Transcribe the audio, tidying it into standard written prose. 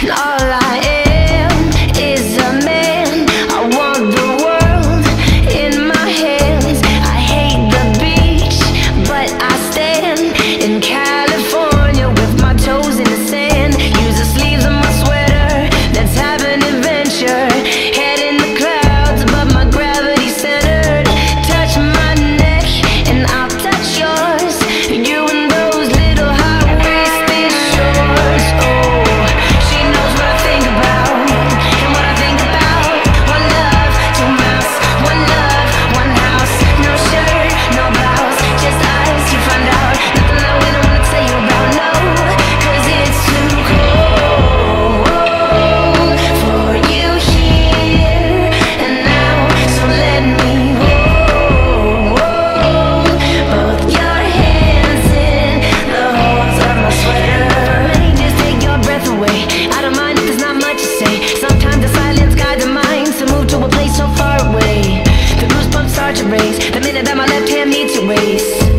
all I am is a man. I want the world in my hands. I hate the beach, but I stand in California with my toes in the sand. Use the sleeves of my sweater, let's have an adventure. Head in the clouds, but my gravity centered. Touch my neck and I'll touch yours. You and those little high-waisted shorts. Oh, she knows what I think about and what I think about. One love, two mouths. One love, one house. No shirt, no blouse, just eyes. You find out nothing that we don't wanna tell you about. No, 'cause it's too cold for you here and now. So let me hold both your hands in the holes of my sweater. Let me just take your breath away. I don't mind if there's not much to say. Sometimes the silence guides the mind to move to a place so far away. The goosebumps start to race the minute that my left hand meets your waist.